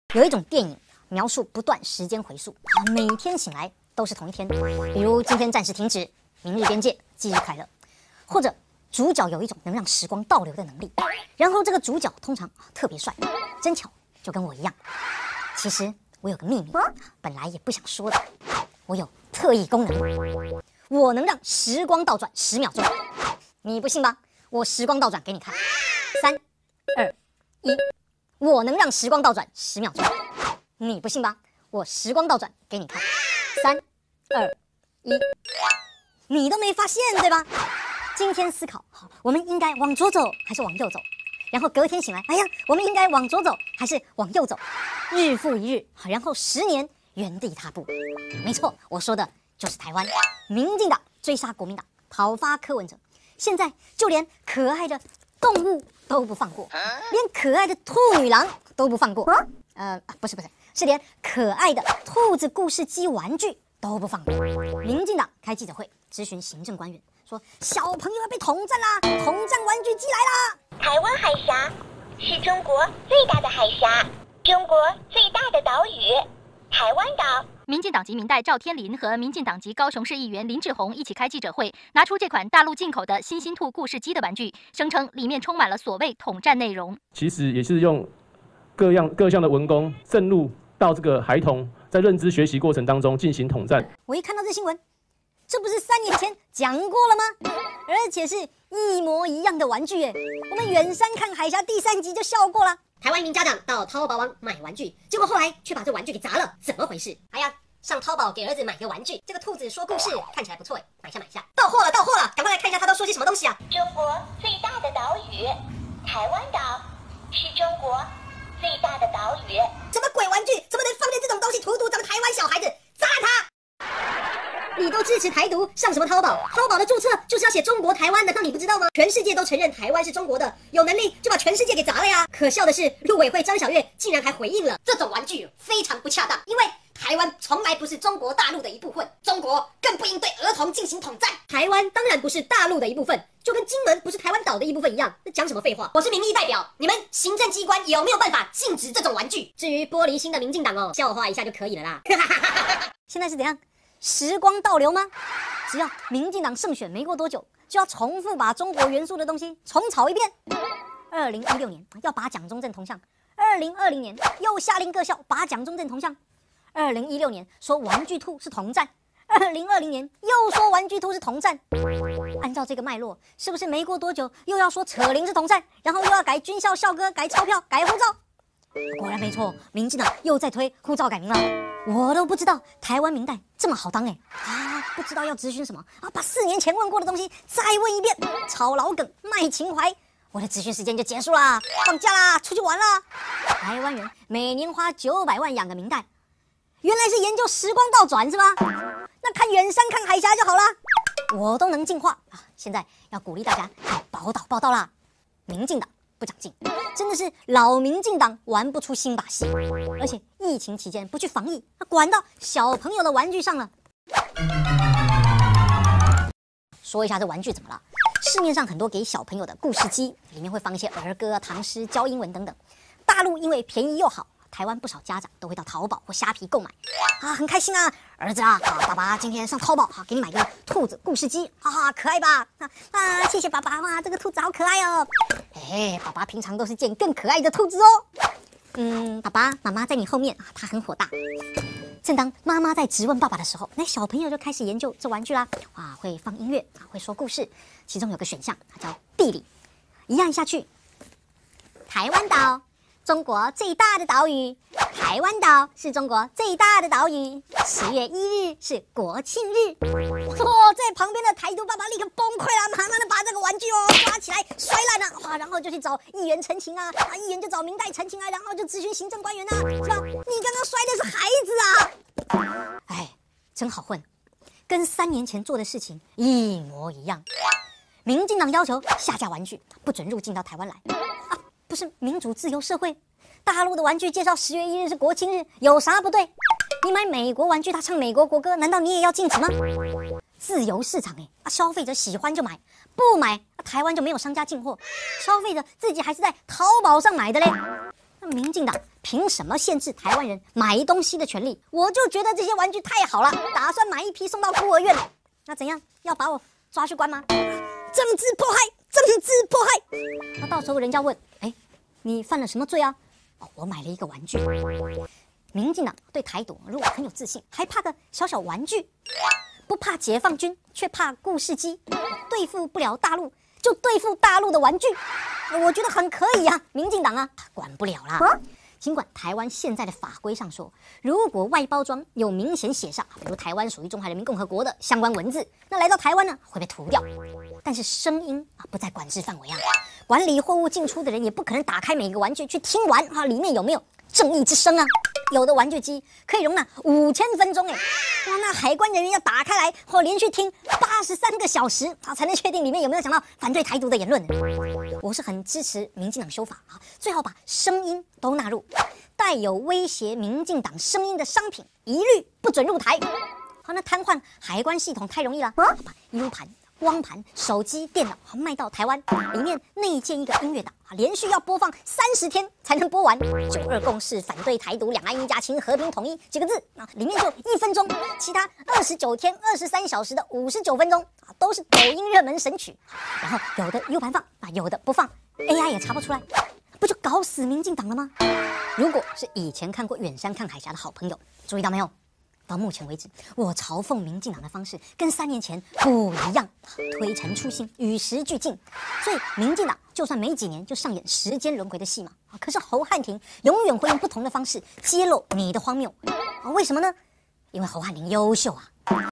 有一种电影描述不断时间回溯，每天醒来都是同一天，比如今天暂时停止，明日边界，忌日快乐。或者主角有一种能让时光倒流的能力，然后这个主角通常特别帅，真巧，就跟我一样。其实我有个秘密，本来也不想说的，我有特异功能，我能让时光倒转10秒钟。你不信吧？我时光倒转给你看。3、2、1，我能让时光倒转10秒钟。你不信吧？我时光倒转给你看。3、2、1，你都没发现对吧？今天思考，好，我们应该往左走还是往右走？然后隔天醒来，哎呀，我们应该往左走还是往右走？日复一日，然后10年原地踏步。没错，我说的就是台湾。民进党追杀国民党，讨伐柯文哲，现在就连可爱的动物都不放过，连可爱的兔女郎都不放过。不是，是连可爱的兔子故事机玩具都不放过。民进党开记者会质询行政官员，说小朋友要被统战啦，统战玩具机来啦！ 台湾海峡是中国最大的海峡，中国最大的岛屿，台湾岛。 民进党籍民代赵天麟和民进党籍高雄市议员林志宏一起开记者会，拿出这款大陆进口的新星兔故事机的玩具，声称里面充满了所谓统战内容。 其实也是用各项的文工渗入到这个孩童在认知学习过程当中进行统战。 我一看到这新闻，这不是3年前讲过了吗？而且是一模一样的玩具耶！我们远山看海峡第3集就笑过了。台湾一名家长到淘宝网买玩具，结果后来却把这玩具给砸了，怎么回事？哎呀，上淘宝给儿子买个玩具，这个兔子说故事看起来不错，买下，到货了，赶快来看一下他都说些什么东西啊！ 中国最大的岛屿，台湾岛是中国最大的岛屿。 什么鬼玩具？怎么能放进这种东西荼毒咱们台湾小孩子？砸烂它！你都支持台独，上什么淘宝？淘宝的注册就是要写中国台湾，难道你不知道吗？全世界都承认台湾是中国的，有能力就把全世界给砸了呀！可笑的是，陆委会张晓月竟然还回应了，这种玩具非常不恰当，因为台湾从来不是中国大陆的一部分，中国更不应对儿童进行统战。台湾当然不是大陆的一部分，就跟金门不是台湾岛的一部分一样，那讲什么废话？我是民意代表，你们行政机关有没有办法禁止这种玩具？至于玻璃心的民进党哦，笑话一下就可以了啦。现在是怎样？时光倒流吗？只要民进党胜选没过多久，就要重复把中国元素的东西重炒一遍。2016年要拔蒋中正铜像，2020年又下令各校拔蒋中正铜像，2016年说玩具兔是统战，2020年又说玩具兔是统战。按照这个脉络，是不是没过多久又要说扯铃是统战，然后又要改军校校歌、改钞票、改护照？果然没错，民进党又在推护照改名了。我都不知道台湾民代这么好当不知道要质询什么把4年前问过的东西再问一遍，炒老梗卖情怀，我的质询时间就结束啦，放假啦，出去玩啦。台湾人每年花900万养个民代，原来是研究时光倒转是吧？那看远山看海峡就好啦，我都能进化现在要鼓励大家看宝岛报道啦。民进党不长进，真的是老民进党玩不出新把戏，而且疫情期间不去防疫，管到小朋友的玩具上了。说一下这玩具怎么了？市面上很多给小朋友的故事机，里面会放一些儿歌、唐诗、教英文等等。大陆因为便宜又好，台湾不少家长都会到淘宝或虾皮购买很开心啊！儿子爸爸今天上淘宝给你买个兔子故事机，可爱吧？谢谢爸爸，哇，这个兔子好可爱哦！爸爸平常都是见更可爱的兔子哦。爸爸妈妈在你后面他很火大。正当妈妈在质问爸爸的时候，那小朋友就开始研究这玩具啦。会放音乐会说故事，其中有个选项叫地理，一按下去，台湾岛。中国最大的岛屿，台湾岛是中国最大的岛屿。10月1日是国庆日。在旁边的台独爸爸立刻崩溃了，马上就把这个玩具抓起来摔烂了，然后就去找议员陈情议员就找民代陈情然后就咨询行政官员是吧？你刚刚摔的是孩子真好混，跟3年前做的事情一模一样。民进党要求下架玩具，不准入境到台湾来不是民主自由社会？大陆的玩具介绍10月1日是国庆日，有啥不对？你买美国玩具，他唱美国国歌，难道你也要禁止吗？自由市场消费者喜欢就买，不买台湾就没有商家进货，消费者自己还是在淘宝上买的嘞。 民进党凭什么限制台湾人买东西的权利？我就觉得这些玩具太好了，打算买一批送到孤儿院。那怎样？要把我抓去关吗？政治迫害，政治迫害。那到时候人家问，你犯了什么罪啊？我买了一个玩具。民进党对台独如果很有自信，还怕个小小玩具？不怕解放军，却怕故事机。对付不了大陆，就对付大陆的玩具。我觉得很可以啊，民进党啊，管不了啦。尽管台湾现在的法规上说，如果外包装有明显写上，比如台湾属于中华人民共和国的相关文字，那来到台湾呢会被涂掉。但是声音不在管制范围啊，管理货物进出的人也不可能打开每个玩具去听完里面有没有正义之声啊。有的玩具机可以容纳5000分钟那海关人员要打开来连续听83个小时才能确定里面有没有讲到反对台独的言论。我是很支持民进党修法最好把声音都纳入，带有威胁民进党声音的商品一律不准入台。那瘫痪海关系统太容易了，把 U 盘、光盘、手机、电脑卖到台湾，里面内建一个音乐档连续要播放30天才能播完。92共识、反对台独、两岸一家亲、和平统一几个字里面就1分钟，其他29天、23小时的59分钟都是抖音热门神曲。然后有的 U 盘放有的不放 ，AI 也查不出来，不就搞死民进党了吗？如果是以前看过《远山看海峡》的好朋友，注意到没有？到目前为止，我嘲讽民进党的方式跟3年前不一样，推陈出新，与时俱进。所以民进党就算没几年就上演时间轮回的戏码，可是侯汉廷永远会用不同的方式揭露你的荒谬。为什么呢？因为侯汉廷优秀啊。